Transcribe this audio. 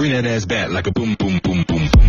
bring that ass back like a boom, boom, boom, boom, boom.